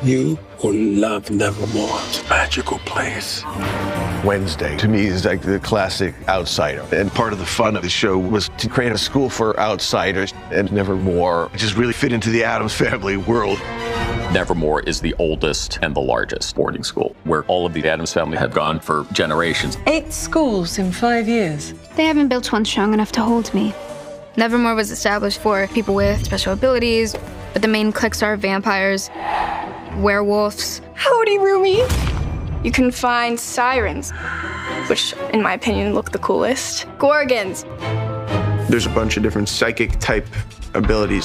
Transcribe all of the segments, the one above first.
You will love Nevermore. It's a magical place. Wednesday, to me, is like the classic outsider. And part of the fun of the show was to create a school for outsiders, and Nevermore just really fit into the Addams family world. Nevermore is the oldest and the largest boarding school, where all of the Addams family have gone for generations. 8 schools in 5 years. They haven't built one strong enough to hold me. Nevermore was established for people with special abilities, but the main cliques are vampires, werewolves. Howdy, Rumi! You can find sirens, which, in my opinion, look the coolest. Gorgons. There's a bunch of different psychic type abilities.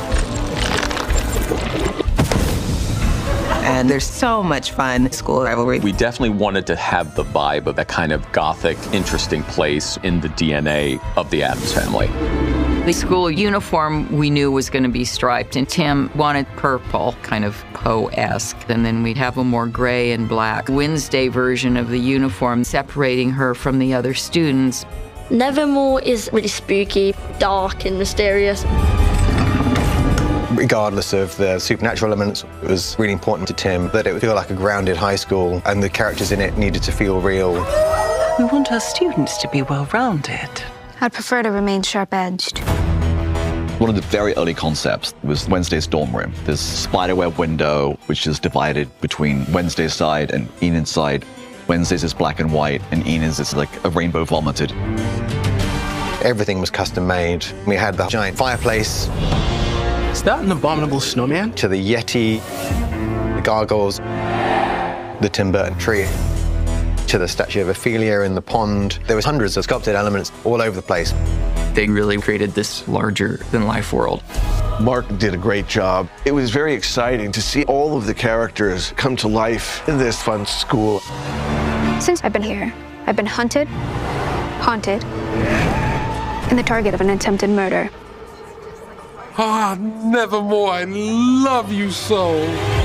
And there's so much fun school rivalry. We definitely wanted to have the vibe of that kind of gothic, interesting place in the DNA of the Addams family. The school uniform we knew was going to be striped, and Tim wanted purple, kind of Poe-esque, and then we'd have a more gray and black Wednesday version of the uniform, separating her from the other students. Nevermore is really spooky, dark and mysterious. Regardless of the supernatural elements, it was really important to Tim that it would feel like a grounded high school, and the characters in it needed to feel real. We want our students to be well-rounded. I'd prefer to remain sharp-edged. One of the very early concepts was Wednesday's dorm room. This spiderweb window, which is divided between Wednesday's side and Enid's side. Wednesday's is black and white, and Enid's is like a rainbow vomited. Everything was custom-made. We had the giant fireplace. Is that an abominable snowman? To the Yeti, the gargoyles, the Tim Burton tree, to the statue of Ophelia in the pond. There was hundreds of sculpted elements all over the place. They really created this larger-than-life world. Mark did a great job. It was very exciting to see all of the characters come to life in this fun school. Since I've been here, I've been hunted, haunted, and the target of an attempted murder. Ah, Nevermore, I love you so.